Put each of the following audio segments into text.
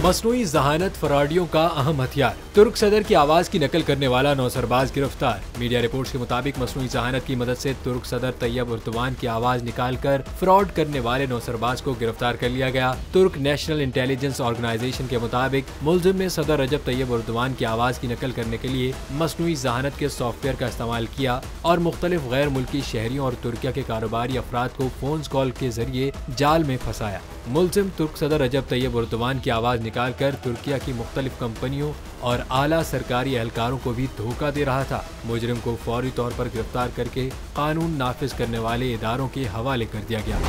मसनूई जहानत फराडियों का अहम हथियार। तुर्क सदर की आवाज की नकल करने वाला नौसरबाज गिरफ्तार। मीडिया रिपोर्ट्स के मुताबिक मसनूई जहानत की मदद से तुर्क सदर तैयब उर्दवान की आवाज निकालकर फ्रॉड करने वाले नौसरबाज को गिरफ्तार कर लिया गया। तुर्क नेशनल इंटेलिजेंस ऑर्गेनाइजेशन के मुताबिक मुलजिम ने सदर रजब तैयब उर्दवान की आवाज की नकल करने के लिए मसनूई जहानत के सॉफ्टवेयर का इस्तेमाल किया और मुख्तलिफ गैर मुल्की शहरियों और तुर्किया के कारोबारी अफराद को फोन कॉल के जरिए जाल में फंसाया। मुलजिम तुर्क सदर रजब तैयब उर्दवान की आवाज निकालकर तुर्किया की मुख्तलिफ कंपनियों और आला सरकारी एहलकारों को भी धोखा दे रहा था। मुजरिम को फौरी तौर पर गिरफ्तार करके कानून नाफिज करने वाले इदारों के हवाले कर दिया गया।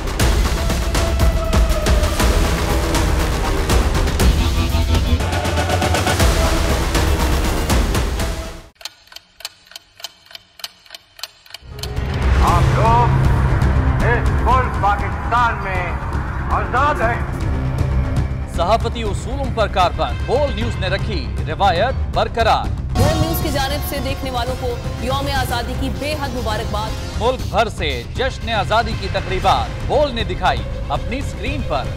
आप लोग इस मुल्क पाकिस्तान में आजाद है। सहाफती उसूलों पर कारबंद बोल न्यूज ने रखी रिवायत बरकरार। बोल न्यूज की जानिब से देखने वालों को यौम आजादी की बेहद मुबारकबाद। मुल्क भर से जश्न आजादी की तकरीबात बोल ने दिखाई अपनी स्क्रीन पर।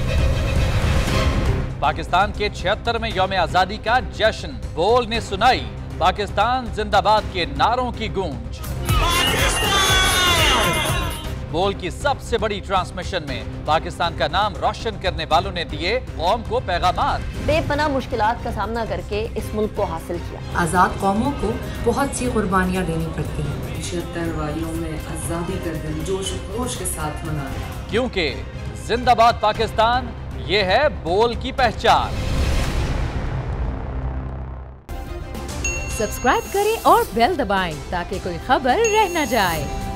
पाकिस्तान के 76वें यौम आजादी का जश्न बोल ने सुनाई पाकिस्तान जिंदाबाद के नारों की गूंज। बोल की सबसे बड़ी ट्रांसमिशन में पाकिस्तान का नाम रोशन करने वालों ने दिए कौम को पैगामात। बेपनाह मुश्किलात का सामना करके इस मुल्क को हासिल किया। आज़ाद कौमों को बहुत सी कुर्बानियाँ देनी पड़ती हैं। 76 वालियों में आज़ादी का दिन जोश खरोश के साथ मना रहे हैं। क्योंकि जिंदाबाद पाकिस्तान ये है बोल की पहचान। सब्सक्राइब करें और बेल दबाएं ताकि कोई खबर रह न जाए।